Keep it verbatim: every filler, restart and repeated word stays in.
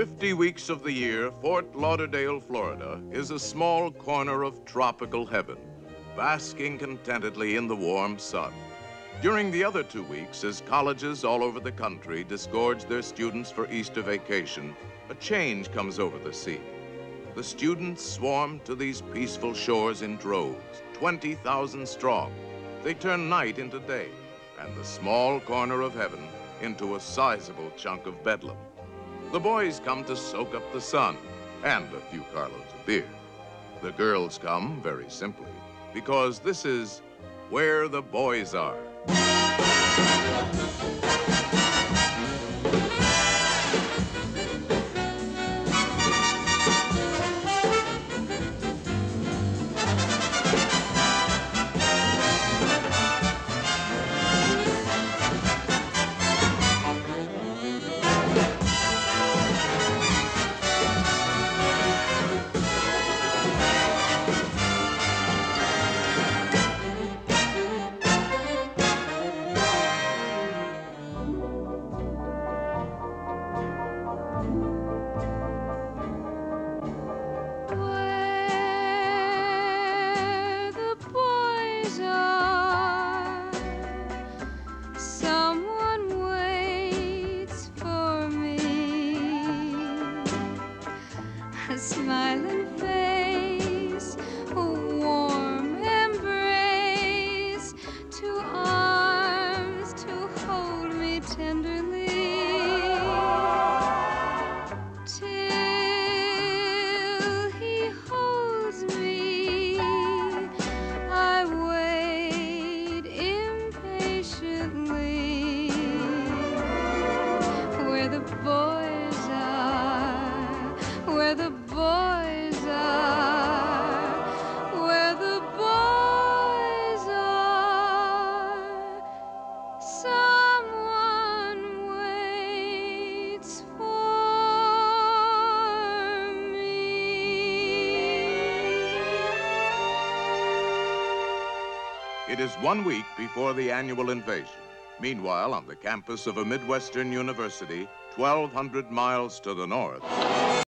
fifty weeks of the year, Fort Lauderdale, Florida, is a small corner of tropical heaven, basking contentedly in the warm sun. During the other two weeks, as colleges all over the country disgorge their students for Easter vacation, a change comes over the sea. The students swarm to these peaceful shores in droves, twenty thousand strong. They turn night into day, and the small corner of heaven into a sizable chunk of bedlam. The boys come to soak up the sun and a few carloads of beer. The girls come, very simply, because this is where the boys are. A smiling face, a warm embrace, two arms to hold me tenderly, till he holds me. I wait impatiently where the boys are, where the boys are, where the boys are. Someone waits for me. It is one week before the annual invasion. Meanwhile, on the campus of a Midwestern university, twelve hundred miles to the north,